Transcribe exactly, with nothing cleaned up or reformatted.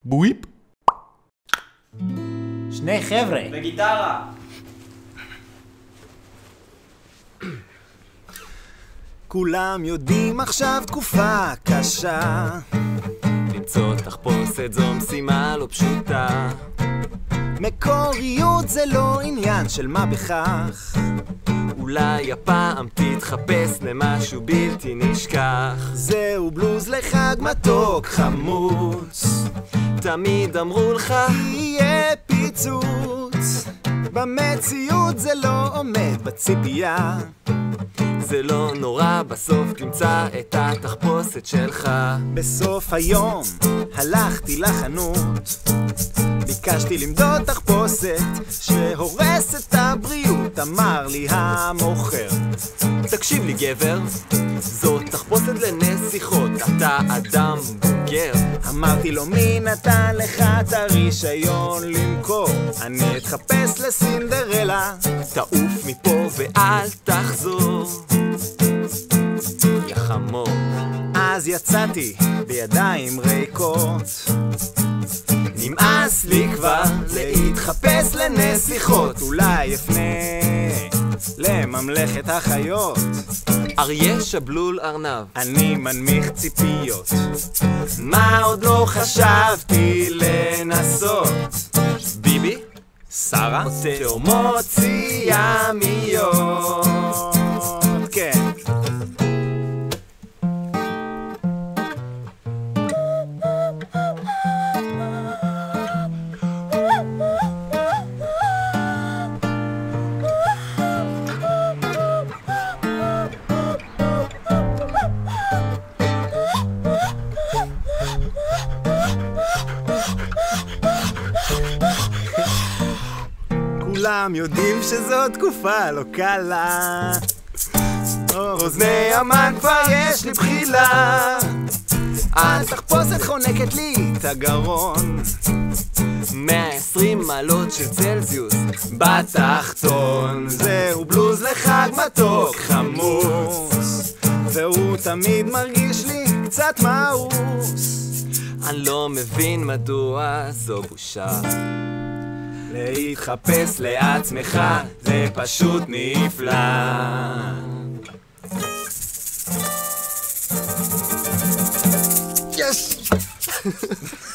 בויפ? שני חבר'ה. וגיטרה. כולם יודעים עכשיו תקופה קשה, למצוא תחפושת זו משימה לא פשוטה. מקוריות זה לא עניין של מה בכך, אולי הפעם תתחפש למשהו בלתי נשכח. זהו בלוז לחג מתוק חמוץ, תמיד אמרו לך יהיה פיצוץ. במציאות זה לא עומד בציפייה, זה לא נורא, בסוף תמצא את התחפושת שלך. בסוף היום הלכתי לחנות, ביקשתי למדוד תחפושת שהורס את הבריאות. אמר לי המוכר, תקשיב לי גבר, זאת תחפושת לנסיכות, אתה אדם בוגר. אמרתי לו, מי נתן לך את הרישיון למכור? אני אתחפש לסינדרלה, תעוף מפה ואל תחזור, יא חמור. אז יצאתי בידיים ריקות, נמאס לי כבר להתחפש לנסיכות. אולי אפנה לממלכת החיות, אריה שבלול ארנב, אני מנמיך ציפיות. מה עוד לא חשבתי לנסות? ביבי? שרה? מוציא ימיות. כן. כולם יודעים שזו תקופה לא קלה, אוזני המן כבר יש לי בחילה, התחפושת חונקת לי את הגרון, מאה ועשרים מעלות של צלזיוס בתחתון. זהו בלוז לחג מתוק חמוס, והוא תמיד מרגיש לי קצת מאוס. אני לא מבין מדוע זו בושה, להתחפש לעצמך זה פשוט נפלא. יש!